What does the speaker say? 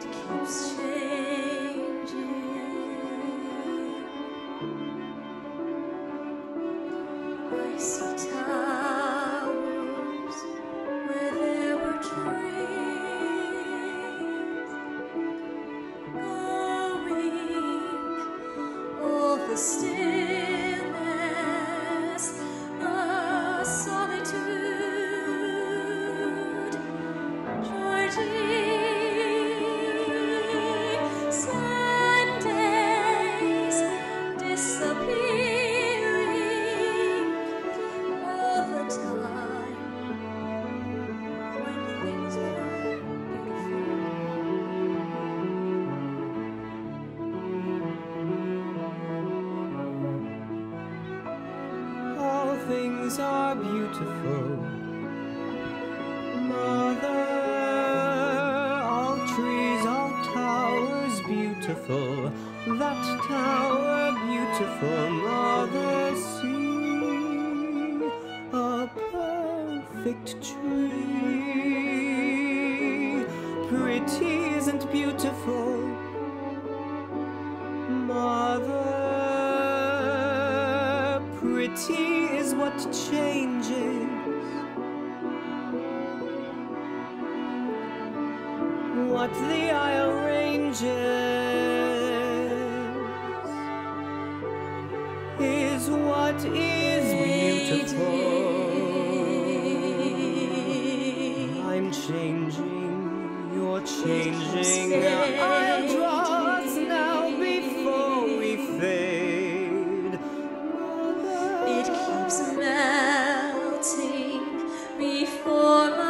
keeps changing. I see towers where there were trees, going all the stillness, the solitude, Georgie. Sundays disappearing all the time when things were beautiful. All things are beautiful, Mother. All trees, all towers beautiful. That tower beautiful, Mother. See a perfect tree. Pretty isn't beautiful, Mother. Pretty is what changes. What the eye arranges is what is beautiful. I'm changing, you're changing. I'll draw us now before we fade. It keeps melting before my